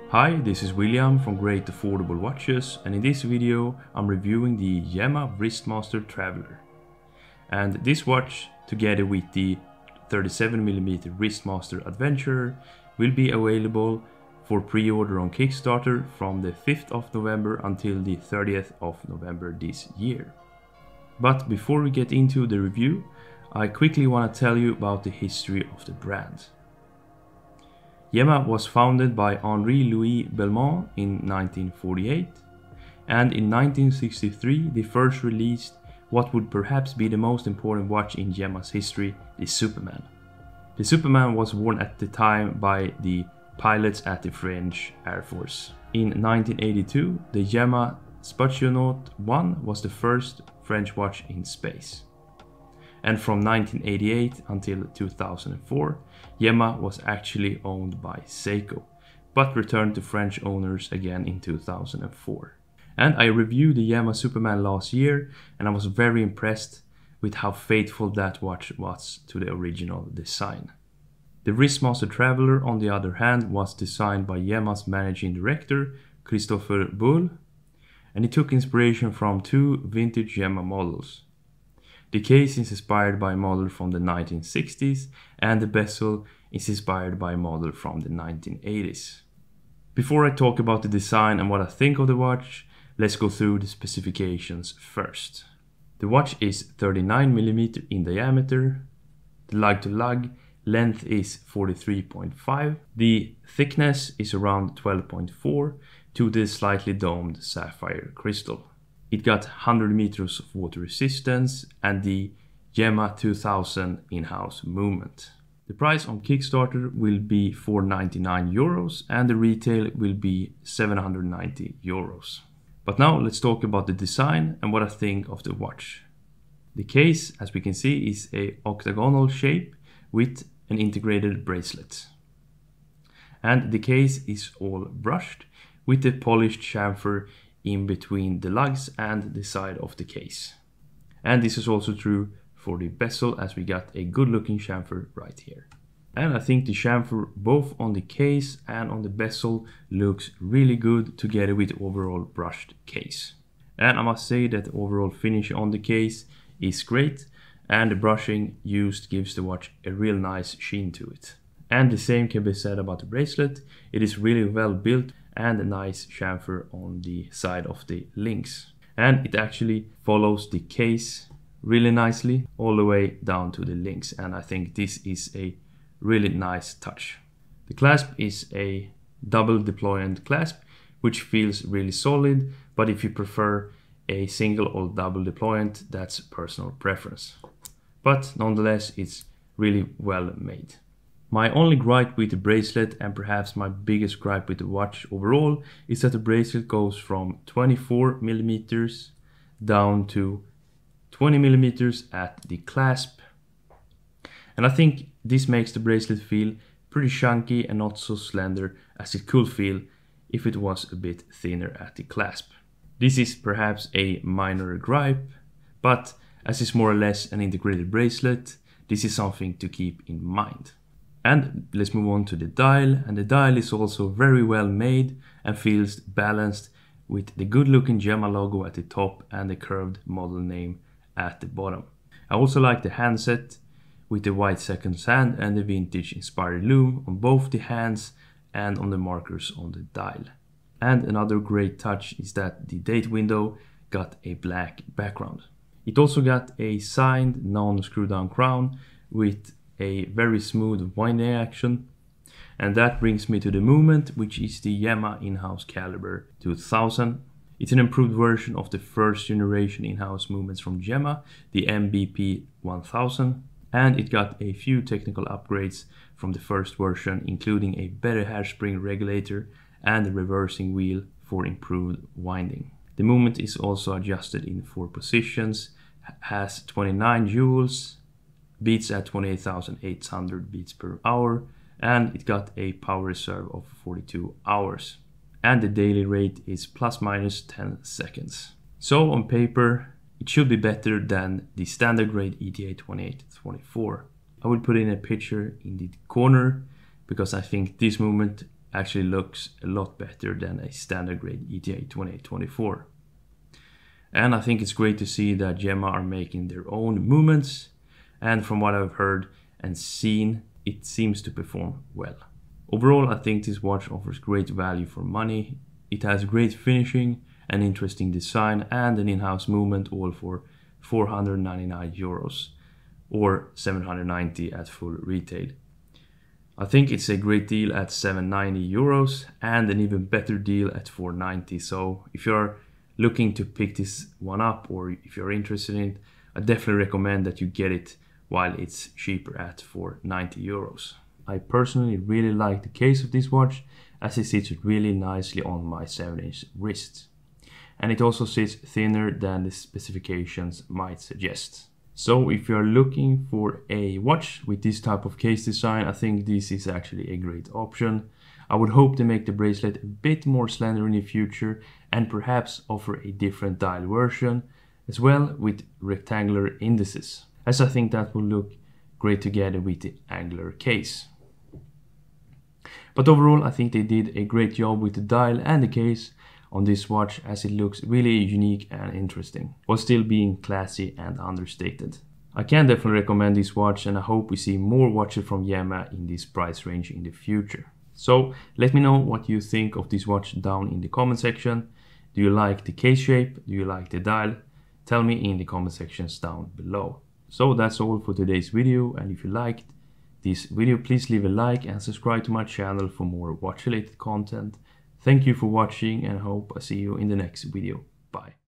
Hi, this is William from Great Affordable Watches, and in this video I'm reviewing the Yema Wristmaster Traveler. And this watch, together with the 37mm Wristmaster Adventurer, will be available for pre-order on Kickstarter from the 5th of November until the 30th of November this year. But before we get into the review, I quickly want to tell you about the history of the brand. Yema was founded by Henri-Louis Belmont in 1948, and in 1963 they first released what would perhaps be the most important watch in Yema's history, the Superman. The Superman was worn at the time by the pilots at the French Air Force. In 1982, the Yema Spationaute 1 was the first French watch in space. And from 1988 until 2004, Yema was actually owned by Seiko, but returned to French owners again in 2004. And I reviewed the Yema Superman last year, and I was very impressed with how faithful that watch was to the original design. The Wristmaster Traveler, on the other hand, was designed by Yema's managing director, Christopher Bull, and he took inspiration from two vintage Yema models. The case is inspired by a model from the 1960s, and the bezel is inspired by a model from the 1980s. Before I talk about the design and what I think of the watch, let's go through the specifications first. The watch is 39mm in diameter, the lug-to-lug length is 43.5, the thickness is around 12.4 to the slightly domed sapphire crystal. It got 100 meters of water resistance and the Yema 2000 in-house movement. The price on Kickstarter will be €499 and the retail will be €790. But now let's talk about the design and what I think of the watch. The case, as we can see, is a octagonal shape with an integrated bracelet. And the case is all brushed with a polished chamfer in between the lugs and the side of the case. And this is also true for the bezel, as we got a good looking chamfer right here. And I think the chamfer both on the case and on the bezel looks really good together with the overall brushed case. And I must say that the overall finish on the case is great, and the brushing used gives the watch a real nice sheen to it. And the same can be said about the bracelet. It is really well built and a nice chamfer on the side of the links. And it actually follows the case really nicely all the way down to the links, and I think this is a really nice touch. The clasp is a double deployant clasp which feels really solid, but if you prefer a single or double deployant, that's personal preference. But nonetheless, it's really well made. My only gripe with the bracelet, and perhaps my biggest gripe with the watch overall, is that the bracelet goes from 24mm down to 20mm at the clasp. And I think this makes the bracelet feel pretty chunky and not so slender as it could feel if it was a bit thinner at the clasp. This is perhaps a minor gripe, but as it's more or less an integrated bracelet, this is something to keep in mind. And let's move on to the dial, and the dial is also very well made and feels balanced with the good looking Yema logo at the top and the curved model name at the bottom. I also like the handset with the white seconds hand and the vintage inspired lume on both the hands and on the markers on the dial. And another great touch is that the date window got a black background. It also got a signed non-screw down crown with a very smooth winding action. And that brings me to the movement, which is the Yema in-house caliber 2000. It's an improved version of the first generation in-house movements from Yema, the MBP 1000, and it got a few technical upgrades from the first version, including a better hairspring regulator and a reversing wheel for improved winding. The movement is also adjusted in 4 positions, has 29 joules, beats at 28,800 beats per hour, and it got a power reserve of 42 hours. And the daily rate is plus minus 10 seconds. So on paper, it should be better than the standard grade ETA 2824. I will put in a picture in the corner because I think this movement actually looks a lot better than a standard grade ETA 2824. And I think it's great to see that Gemma are making their own movements, and from what I've heard and seen, it seems to perform well. Overall, I think this watch offers great value for money. It has great finishing, an interesting design, and an in-house movement, all for 499 euros or 790 at full retail. I think it's a great deal at 790 euros and an even better deal at 490. So if you're looking to pick this one up, or if you're interested in it, I definitely recommend that you get it while it's cheaper at 490 euros. I personally really like the case of this watch, as it sits really nicely on my 7-inch wrist. And it also sits thinner than the specifications might suggest. So if you're looking for a watch with this type of case design, I think this is actually a great option. I would hope to make the bracelet a bit more slender in the future and perhaps offer a different dial version as well with rectangular indices, as I think that will look great together with the angular case. But overall, I think they did a great job with the dial and the case on this watch, as it looks really unique and interesting, while still being classy and understated. I can definitely recommend this watch, and I hope we see more watches from Gemma in this price range in the future. So let me know what you think of this watch down in the comment section. Do you like the case shape? Do you like the dial? Tell me in the comment sections down below. So that's all for today's video, and if you liked this video, please leave a like and subscribe to my channel for more watch related content. Thank you for watching, and I hope I see you in the next video. Bye.